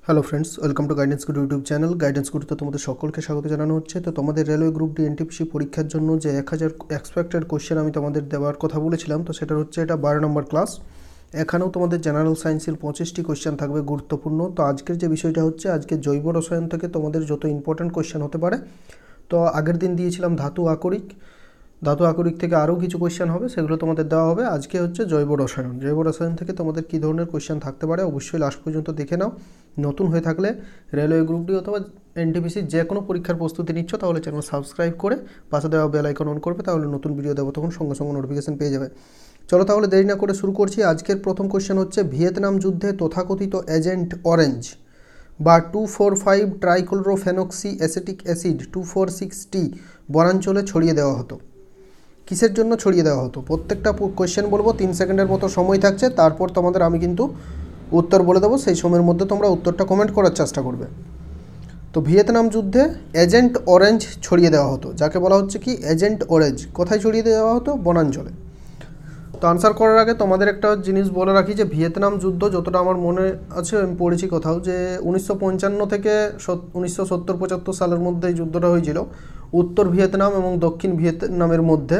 Hello friends, welcome to guidance Guru YouTube channel. Guidance গুরুতে তোমাদের সকলকে স্বাগত জানানো হচ্ছে। তো তোমাদের রেলওয়ে গ্রুপ ডি এনটিপিসি পরীক্ষার জন্য যে 1000 এক্সপেক্টেড কোশ্চেন আমি তোমাদের দেওয়ার কথা বলেছিলাম, তো সেটা হচ্ছে এটা 12 নম্বর ক্লাস। এখানেও তোমাদের জেনারেল সায়েন্সের 25টি কোশ্চেন থাকবে গুরুত্বপূর্ণ। তো আজকের যে বিষয়টা হচ্ছে, আজকে জৈব রসায়ন থেকে তোমাদের যত ইম্পর্ট্যান্ট কোশ্চেন হতে পারে। তো আগের দিন দিয়েছিলাম ধাতু আকরিক থেকে আরও কিছু কোশ্চেন হবে, সেগুলো তোমাদের দেওয়া হবে। আজকে হচ্ছে জৈব রসায়ন থেকে তোমাদের কী ধরনের কোশ্চেন থাকতে পারে অবশ্যই লাস্ট পর্যন্ত দেখে নাও। নতুন হয়ে থাকলে রেলওয়ে গ্রুপ ডি অথবা এনটিপিসির যে কোনো পরীক্ষার প্রস্তুতি নিচ্ছ, তাহলে চ্যানেল সাবস্ক্রাইব করে পাশে দেওয়া বেল আইকন অন করবে, তাহলে নতুন ভিডিও দেবো তখন সঙ্গে সঙ্গে নোটিফিকেশন পেয়ে যাবে। চলো তাহলে দেরি না করে শুরু করছি। আজকের প্রথম কোশ্চেন হচ্ছে, ভিয়েতনাম যুদ্ধে তথাকথিত এজেন্ট অরেঞ্জ বা 2,4,5 ট্রাইক্লোরোফেনক্সি অ্যাসিটিক অ্যাসিড 2,4,6-টি বনাঞ্চলে ছড়িয়ে দেওয়া হতো। কিসের জন্য ছড়িয়ে দেওয়া হতো? প্রত্যেকটা কোয়েশ্চেন বলবো, 3 সেকেন্ডের মতো সময় থাকছে, তারপর তোমাদের আমি কিন্তু উত্তর বলে দেবো। সেই সময়ের মধ্যে তোমরা উত্তরটা কমেন্ট করার চেষ্টা করবে। তো ভিয়েতনাম যুদ্ধে এজেন্ট অরেঞ্জ ছড়িয়ে দেওয়া হতো, যাকে বলা হচ্ছে কি এজেন্ট অরেঞ্জ। কোথায় ছড়িয়ে দেওয়া হতো? বনাঞ্চলে। তো আনসার করার আগে তোমাদের একটা জিনিস বলে রাখি যে ভিয়েতনাম যুদ্ধ, যতটা আমার মনে আছে আমি পড়েছি কোথাও, যে 1955 থেকে 1970-75 সালের মধ্যে এই যুদ্ধটা হয়েছিল উত্তর ভিয়েতনাম এবং দক্ষিণ ভিয়েতনামের মধ্যে।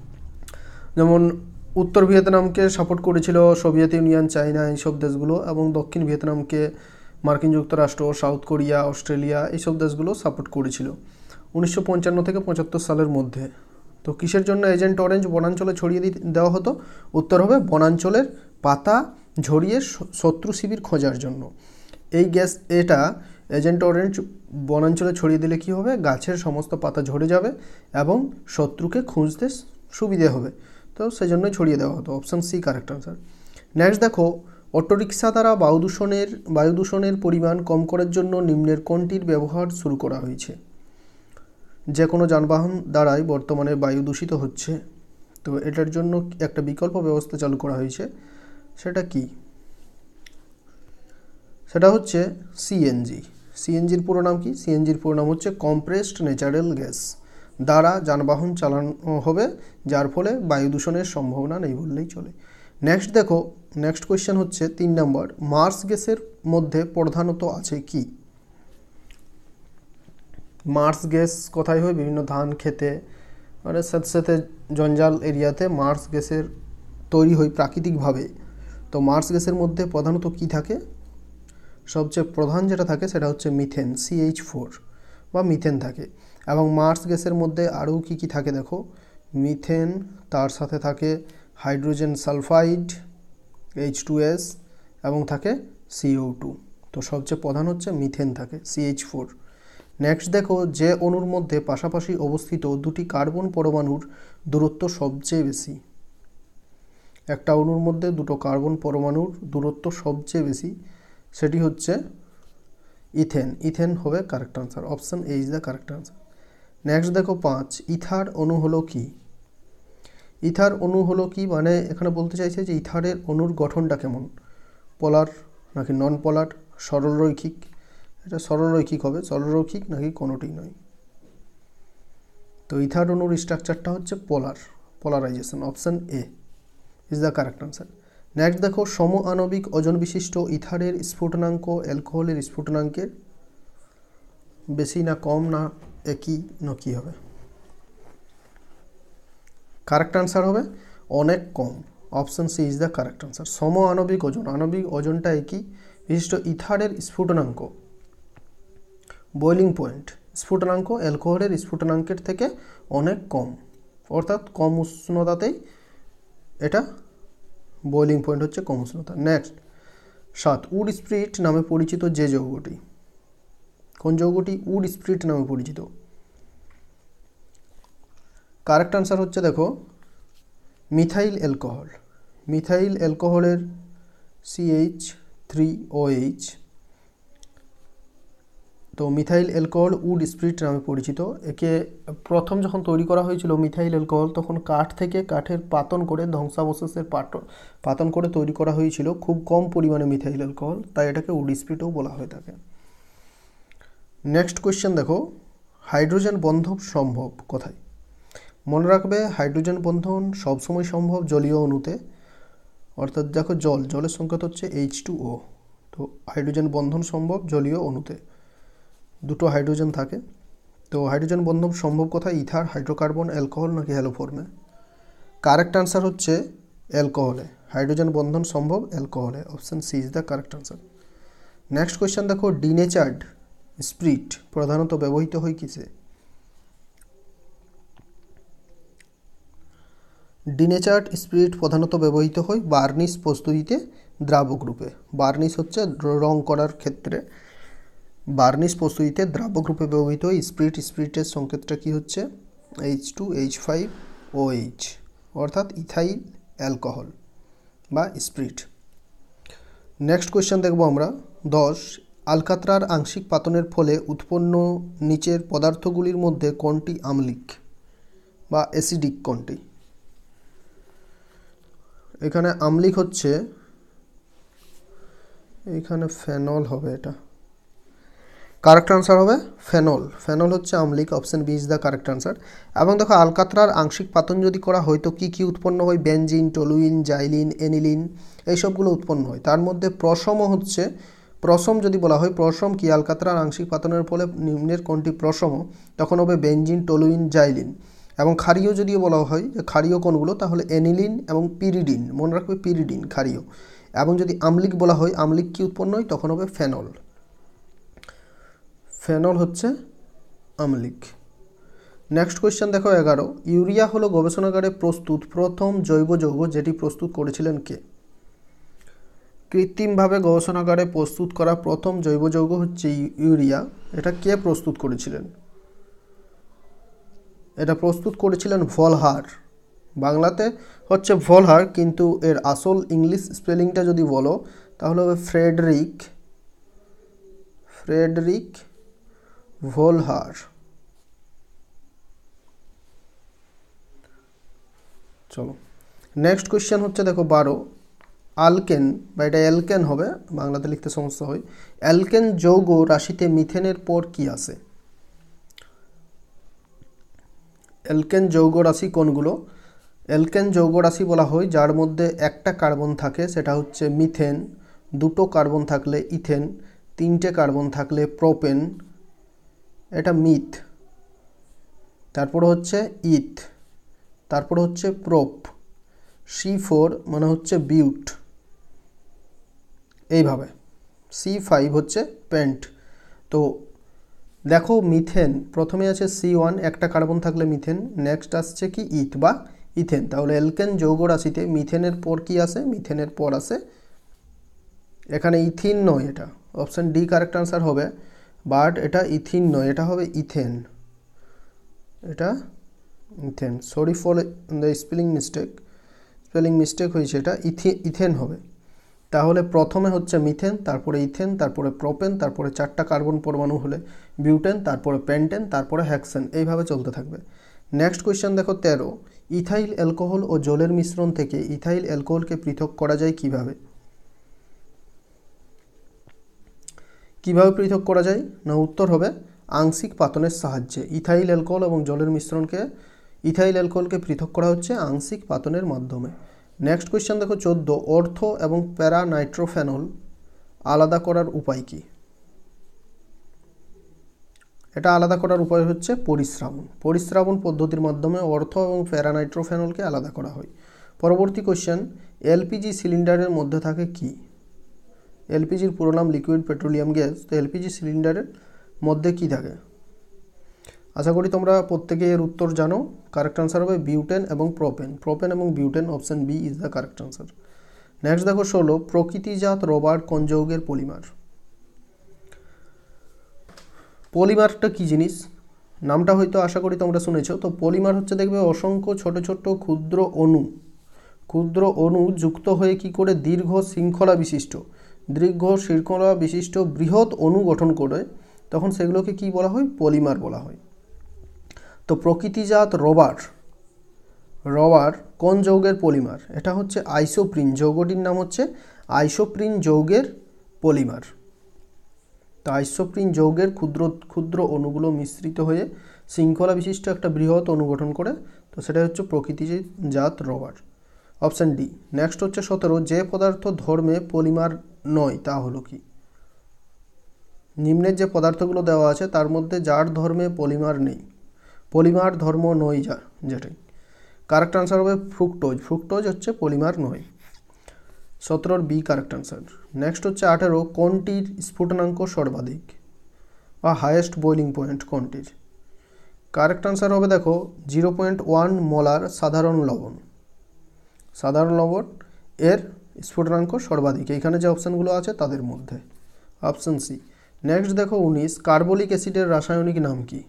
যেমন উত্তর ভিয়েতনামকে সাপোর্ট করেছিল সোভিয়েত ইউনিয়ন, চায়না, এইসব দেশগুলো, এবং দক্ষিণ ভিয়েতনামকে মার্কিন যুক্তরাষ্ট্র, সাউথ কোরিয়া, অস্ট্রেলিয়া, এইসব দেশগুলো সাপোর্ট করেছিল 1955 থেকে 75 সালের মধ্যে। তো কিসের জন্য এজেন্ট অরেঞ্জ বনাঞ্চলে ছড়িয়ে দেওয়া হতো? উত্তর হবে বনাঞ্চলের পাতা ঝরিয়ে শত্রু শিবির খোঁজার জন্য। এই গ্যাস, এটা এজেন্ট অরেঞ্জ বনাঞ্চলে ছড়িয়ে দিলে কি হবে? গাছের সমস্ত পাতা ঝরে যাবে এবং শত্রুকে খুঁজতে সুবিধে হবে। তো সেই জন্যই ছড়িয়ে দেওয়া হতো। Option C correct answer. Next দেখো, অটোরিক্সা দ্বারা বায়ু দূষণের পরিমাণ কম করার জন্য নিম্নের কোনটির ব্যবহার শুরু করা হয়েছে? যে কোনো যানবাহন দ্বারাই বর্তমানে বায়ু দূষিত হচ্ছে, তো এটার জন্য একটা বিকল্প ব্যবস্থা চালু করা হয়েছে। সেটা কি? সেটা হচ্ছে সিএনজি। সিএনজির পুরো নাম কি? সিএনজির পুরো নাম হচ্ছে কম্প্রেসড ন্যাচারাল গ্যাস। দ্বারা যানবাহন চালানো হবে, যার ফলে বায়ু দূষণের সম্ভাবনা নেই বললেই চলে। নেক্সট দেখো, নেক্সট কোয়েশ্চেন হচ্ছে 3 নম্বর, মার্স গ্যাসের মধ্যে প্রধানত আছে কি? মার্স গ্যাস কোথায় হয়? বিভিন্ন ধান খেতে, মানে সাথে সাথে জঞ্জাল এরিয়াতে মার্স গ্যাসের তৈরি হয় প্রাকৃতিকভাবে। তো মার্স গ্যাসের মধ্যে প্রধানত কি থাকে? সবচেয়ে প্রধান যেটা থাকে সেটা হচ্ছে মিথেন, CH4 বা মিথেন থাকে। এবং মার্স গ্যাসের মধ্যে আরও কি কি থাকে দেখো, মিথেন, তার সাথে থাকে হাইড্রোজেন সালফাইড H2S, এবং থাকে CO2। তো সবচেয়ে প্রধান হচ্ছে মিথেন থাকে, CH4। নেক্সট দেখো, যে অণুর মধ্যে পাশাপাশি অবস্থিত দুটি কার্বন পরমাণুর দূরত্ব সবচেয়ে বেশি। একটা অণুর মধ্যে দুটো কার্বন পরমাণুর দূরত্ব সবচেয়ে বেশি, সেটি হচ্ছে ইথেন। ইথেন হবে correct answer. Option A is the correct answer. Next দেখো 5, ইথার অণু হলো কি? ইথার অণু হলো কি মানে এখানে বলতে চাইছে যে ইথারের অণুর গঠনটা কেমন, পোলার নাকি নন পোলার, সরলরৈখিক? এটা সরলরৈখিক হবে, সরলরৈখিক নাকি কোনোটি নয়। তো ইথার অণুর স্ট্রাকচারটা হচ্ছে polarisation. Option A is the correct answer. Next দেখো, সম আণবিক ওজন বিশিষ্ট ইথারের স্ফুটনাঙ্ক অ্যালকোহলের স্ফুটনাঙ্কের বেশি না কম না একই না কী হবে? কারেক্ট আনসার হবে অনেক কম। Option C is the correct answer. সম আণবিক ওজন, আণবিক ওজনটা একই বিশিষ্ট ইথারের স্ফুটনাঙ্ক, বয়লিং পয়েন্ট স্ফুটনাঙ্ক অ্যালকোহলের স্ফুটনাঙ্কের থেকে অনেক কম, অর্থাৎ কম উষ্ণতাতেই এটা বয়লিং পয়েন্ট হচ্ছে কম উষ্ণতা। নেক্সট 7, উড স্প্রিট নামে পরিচিত যে যৌগটি। কোন যৌগটি উড স্প্রিট নামে পরিচিত? কারেক্ট আনসার হচ্ছে দেখো মিথাইল অ্যালকোহল। Methyl অ্যালকোহলের CH3OH। তো মিথাইল অ্যালকোহল উড স্প্রিট নামে পরিচিত। একে প্রথম যখন তৈরি করা হয়েছিল মিথাইল অ্যালকোহল, তখন কাঠ থেকে কাঠের পাতন করে, ধ্বংসাবশেষের পাতন করে তৈরি করা হয়েছিল খুব কম পরিমাণে মিথাইল অ্যালকোহল, তাই এটাকে উড স্প্রিটও বলা হয়ে থাকে। নেক্সট কোয়েশ্চেন দেখো, হাইড্রোজেন বন্ধন সম্ভব কোথায়? মনে রাখবে, হাইড্রোজেন বন্ধন সবসময় সম্ভব জলীয় অণুতে, অর্থাৎ দেখো জলের সংকেত হচ্ছে H2O। তো তো হাইড্রোজেন বন্ধন সম্ভব জলীয় অণুতে, দুটো হাইড্রোজেন থাকে। তো হাইড্রোজেন বন্ধন সম্ভব কোথায়? ইথার, হাইড্রোকার্বন, অ্যালকোহল নাকি হ্যালোফর্মে? কারেক্ট আনসার হচ্ছে অ্যালকোহলে। হাইড্রোজেন বন্ধন সম্ভব অ্যালকোহলে। Option C is the correct answer. Next question দেখো, ডিনেচার্ড স্পিরিট প্রধানত ব্যবহৃত হয় কিসে? ডিনেচার্ড স্পিরিট প্রধানত ব্যবহৃত হয় বার্নিশ প্রস্তুতিতে দ্রাবক রূপে। বার্নিশ হচ্ছে রং করার ক্ষেত্রে, বার্নিশ প্রস্তুতিতে দ্রাবক রূপে ব্যবহৃত হয় স্পিরিট। স্পিরিটের সংকেতটা কি হচ্ছে? H2H5OH, অর্থাৎ ইথাইল অ্যালকোহল বা স্পিরিট। নেক্সট কোয়েশ্চেন দেখব আমরা 10, আলকাতরার আংশিক পাতনের ফলে উৎপন্ন নিচের পদার্থগুলির মধ্যে কোনটি আম্লিক বা অ্যাসিডিক কোনটি? এখানে আম্লিক হচ্ছে, এখানে ফেনল হবে, এটা কারেক্ট আনসার হবে ফেনল। ফেনল হচ্ছে আম্লিক। Option B is the correct answer. এবং দেখো আলকাতরার আংশিক পাতন যদি করা হয় তো কী কী উৎপন্ন হয়? বেনজিন, টলুইন, জাইলিন, এনিলিন, এইসবগুলো উৎপন্ন হয়। তার মধ্যে প্রশমও হচ্ছে, প্রশম যদি বলা হয়, প্রশম কি? আলকাতরার আংশিক পাতনের ফলে নিম্নের কোনটি প্রশম? তখন হবে বেনজিন, টলুইন, জাইলিন। এবং ক্ষারীয় যদি বলা হয় যে ক্ষারীয় কোনগুলো, তাহলে এনিলিন এবং পিরিডিন, মনে রাখবে পিরিডিন ক্ষারীয়। এবং যদি আম্লিক বলা হয়, আম্লিক কি উৎপন্ন হয়? তখন হবে ফেনল। ফেনল হচ্ছে আম্লিক। নেক্সট কোয়েশ্চেন দেখো 11, ইউরিয়া হলো গবেষণাগারে প্রস্তুত প্রথম জৈব যৌগ যেটি প্রস্তুত করেছিলেন কে? কৃত্রিমভাবে গবেষণাগারে প্রস্তুত করা প্রথম জৈব যৌগ হচ্ছে ইউরিয়া। এটা কে প্রস্তুত করেছিলেন? এটা প্রস্তুত করেছিলেন ভলহার। বাংলাতে হচ্ছে ভলহার, কিন্তু এর আসল ইংলিশ স্পেলিংটা যদি বলো তাহলে হবে ফ্রেডরিক ভলহার। চলো নেক্সট কোয়েশ্চেন হচ্ছে দেখো 12, আলকেন বা এটা অ্যালকেন হবে, বাংলাতে লিখতে সমস্যা হয়। অ্যালকেন যৌগ রাশিতে মিথেনের পর কি আসে? অ্যালকেন যৌগ রাশি কোনগুলো? অ্যালকেন যৌগ রাশি বলা হয় যার মধ্যে একটা কার্বন থাকে, সেটা হচ্ছে মিথেন। দুটো কার্বন থাকলে ইথেন। তিনটে কার্বন থাকলে প্রোপেন, এটা মিথ। তারপর হচ্ছে ইথ, তারপর হচ্ছে প্রোপ। C4 মানে হচ্ছে বিউট, এইভাবে। C5 হচ্ছে পেন্ট। তো দেখো মিথেন প্রথমে আছে C1, একটা কার্বন থাকলে মিথেন। নেক্সট আসছে কি? ইথ বা ইথেন। তাহলে অ্যালকেন যৌগ রাশিতে মিথেনের পর কি আসে? মিথেনের পর আসে, এখানে ইথিন নয়, এটা অপশান ডি কারেক্ট আনসার হবে। বাট এটা ইথিন নয়, এটা হবে ইথেন। এটা ethane, sorry for the spelling mistake হয়েছে, এটা ইথেন হবে। তাহলে প্রথমে হচ্ছে মিথেন, তারপরে ইথেন, তারপরে প্রোপেন, তারপরে চারটা কার্বন পরমাণু হলে বিউটেন, তারপরে পেন্টেন, তারপরে হেক্সেন, এইভাবে চলতে থাকবে। নেক্সট কোয়েশ্চেন দেখো 13, ইথাইল অ্যালকোহল ও জলের মিশ্রণ থেকে ইথাইল অ্যালকোহলকে পৃথক করা যায় কিভাবে? কিভাবে পৃথক করা যায়? না, উত্তর হবে আংশিক পাতনের সাহায্যে। ইথাইল অ্যালকোহল এবং জলের মিশ্রণকে, ইথাইল অ্যালকোহলকে পৃথক করা হচ্ছে আংশিক পাতনের মাধ্যমে। নেক্সট কোয়েশ্চেন দেখো 14, অর্থ এবং প্যারা নাইট্রোফেনল আলাদা করার উপায় কি? এটা আলাদা করার উপায় হচ্ছে পরিস্রাবণ। পরিস্রাবণ পদ্ধতির মাধ্যমে অর্থ এবং প্যারা নাইট্রোফেনলকে আলাদা করা হয়। পরবর্তী কোয়েশ্চেন, এলপিজি সিলিন্ডারের মধ্যে থাকে কি? এলপিজির পুরো নাম লিকুইড পেট্রোলিয়াম গ্যাস। তো এলপিজি সিলিন্ডারের মধ্যে কি থাকে? আশা করি তোমরা প্রত্যেকে এর উত্তর জানো। কারেক্ট আনসার হবে বিউটেন এবং প্রোপেন। প্রোপেন এবং butane, option B is the correct answer. Next দেখো 16, প্রকৃতিজাত রবার কোন যৌগের পলিমার? পলিমারটা কি জিনিস? নামটা হয়তো আশা করি তোমরা শুনেছো। তো পলিমার হচ্ছে দেখবে অসংখ্য ছোট ছোট ক্ষুদ্র অণু যুক্ত হয়ে কি করে দীর্ঘ শৃঙ্খলা বিশিষ্ট বৃহৎ অণু গঠন করে, তখন সেগুলোকে কি বলা হয়? পলিমার বলা হয়। তো প্রকৃতিজাত রবার কোন যৌগের পলিমার? এটা হচ্ছে আইসোপ্রিন। যৌগটির নাম হচ্ছে আইসোপ্রিন যৌগের পলিমার। তো আইসোপ্রিন যৌগের ক্ষুদ্র ক্ষুদ্র অণুগুলো মিশ্রিত হয়ে শৃঙ্খলা বিশিষ্ট একটা বৃহৎ অণু গঠন করে, তো সেটা হচ্ছে প্রকৃতিজাত রবার। Option D. নেক্সট হচ্ছে 17, যে পদার্থ ধর্মে পলিমার নয় তা হলো কি? নিম্নের যে পদার্থগুলো দেওয়া আছে তার মধ্যে যার ধর্মে পলিমার নেই, পলিমার ধর্ম নয় যা, যেটাই কারেক্ট আনসার হবে ফ্রুক্টোজ। ফ্রুক্টোজ হচ্ছে পলিমার নয়। 17 বি কারেক্ট আনসার। নেক্সট হচ্ছে 18, কোনটির স্ফুটনাঙ্ক সর্বাধিক বা হায়েস্ট বয়লিং পয়েন্ট কোনটির? কারেক্ট আনসার হবে দেখো 0.1 মোলার সাধারণ লবণ। সাধারণ লবণ এর স্ফুটনাঙ্ক সর্বাধিক এইখানে যে অপশানগুলো আছে তাদের মধ্যে, অপশান সি। নেক্সট দেখো 19, কার্বলিক অ্যাসিডের রাসায়নিক নাম কি?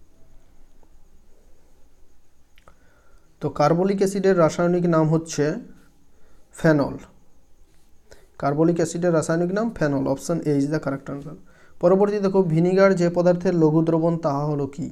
তো কার্বলিক অ্যাসিডের রাসায়নিক নাম হচ্ছে ফেনল। কার্বলিক অ্যাসিডের রাসায়নিক নাম phenol, option A is the correct answer. পরবর্তী দেখো ভিনিগার যে পদার্থের লঘু দ্রবণ তাহা হলো কি?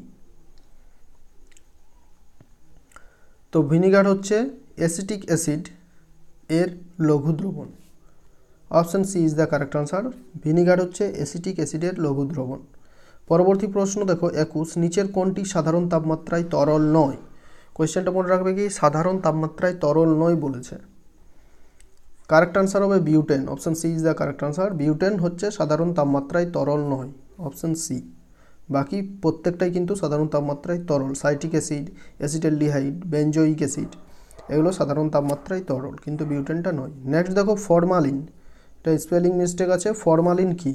তো ভিনিগার হচ্ছে অ্যাসিটিক অ্যাসিড এর লঘু দ্রবণ, option C is the correct answer. Vinegar হচ্ছে অ্যাসিটিক অ্যাসিডের লঘু দ্রবণ। পরবর্তী প্রশ্ন দেখো 21, নিচের কোনটি সাধারণ তাপমাত্রায় তরল নয়? কোয়েশ্চেনটা মনে রাখবে কি, সাধারণ তাপমাত্রায় তরল নয় বলেছে। কারেক্ট আনসার হবে butane, option C is the correct answer. Butane হচ্ছে সাধারণ তাপমাত্রায় তরল নয়, অপশান সি। বাকি প্রত্যেকটাই কিন্তু সাধারণ তাপমাত্রায় তরল। Citric acid, acetaldehyde, benzoic acid এগুলো সাধারণ তাপমাত্রায় তরল, কিন্তু বিউটেনটা নয়। নেক্সট দেখো ফরমালিন, এটা স্পেলিং মিস্টেক আছে। ফরমালিন কি?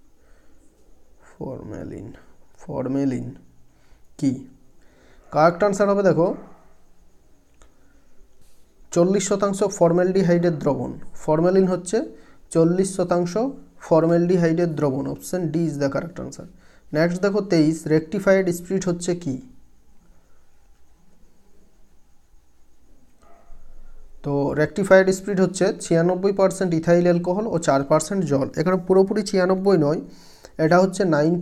ফরমেলিন কি? কারেক্ট আনসার হবে দেখো 40% ফর্মালডিহাইডের দ্রবণ। ফরমেলিন হচ্ছে 40% ফর্মালডিহাইডের দ্রবণ, option D is the correct answer. Next দেখো 23, রেকটিফাইড স্পিরিট হচ্ছে কি? তো রেকটিফাইড স্পিরিট হচ্ছে 96% ইথাইল অ্যালকোহল ও 4% জল। এখানে পুরোপুরি 96 নয়, এটা হচ্ছে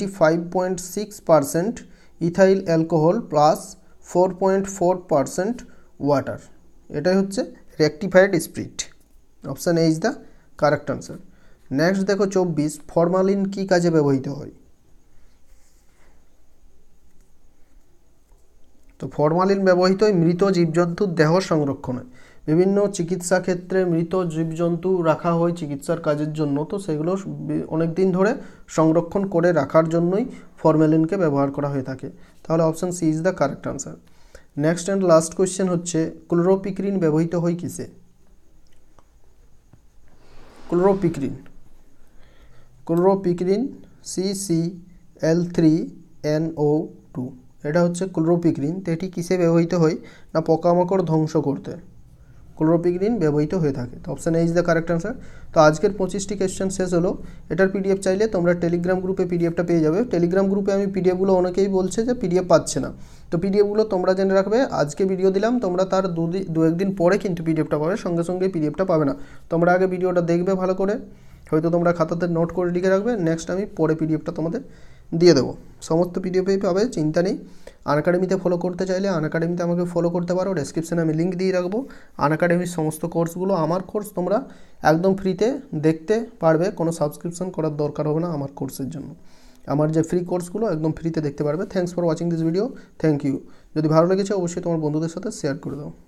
95.6% ইথাইল অ্যালকোহল প্লাস 4.4% ওয়াটার। এটাই হচ্ছে rectified spirit, option A is the correct answer. Next দেখো 24, ফরমালিন কি কাজে ব্যবহৃত হয়? তো ফরমালিন ব্যবহৃত হয় মৃত জীবজন্তুর দেহ সংরক্ষণে। বিভিন্ন চিকিৎসা ক্ষেত্রে মৃত জীবজন্তু রাখা হয় চিকিৎসার কাজের জন্য, তো সেগুলো অনেক দিন ধরে সংরক্ষণ করে রাখার জন্যই ফরমালিনকে ব্যবহার করা হয়ে থাকে। তাহলে option C is the correct answer. Next and last question হচ্ছে ক্লোরোপিক্রিন ব্যবহৃত হয় কিসে? ক্লোরোপিক্রিন CCl3NO2, এটা হচ্ছে ক্লোরোপিক্রিন। তো এটি কিসে ব্যবহৃত হয় না পোকামাকড় ধ্বংস করতে ক্লোরোপিক্রিন ব্যবহৃত হয়ে থাকে। তো option A is the correct answer. তো আজকের 25টি কোয়েশ্চেন শেষ হলো। এটার পিডিএফ চাইলে তোমরা টেলিগ্রাম গ্রুপে পিডিএফটা পেয়ে যাবে। টেলিগ্রাম গ্রুপে আমি পিডিএফগুলো অনেকেই বলছে যে পিডিএফ পাচ্ছে না, তো পিডিএফগুলো তোমরা জেনে রাখবে আজকে ভিডিও দিলাম, তোমরা তার দু একদিন পরে কিন্তু পিডিএফটা পাবে, সঙ্গে সঙ্গে পিডিএফটা পাবে না। তোমরা আগে ভিডিওটা দেখবে ভালো করে, হয়তো তোমরা খাতাতে নোট করে লিখে রাখবে, নেক্সট আমি পরে পিডিএফটা তোমাদের দিয়ে দেবো। সমস্ত পিডিএফই পাবে, চিন্তা নেই। আনএকাডেমিতে ফলো করতে চাইলে আনএকাডেমিতে আমাকে ফলো করতে পারো, ডেসক্রিপশানে আমি লিঙ্ক দিয়ে রাখবো। আনএকাডেমির সমস্ত কোর্সগুলো, আমার কোর্স তোমরা একদম ফ্রিতে দেখতে পারবে, কোনো সাবস্ক্রিপশন করার দরকার হবে না আমার কোর্সের জন্য। আমার যে ফ্রি কোর্সগুলো একদম ফ্রিতে দেখতে পারবে। Thanks for watching this video, thank you. যদি ভালো লেগেছে অবশ্যই তোমার বন্ধুদের সাথে শেয়ার করে দাও।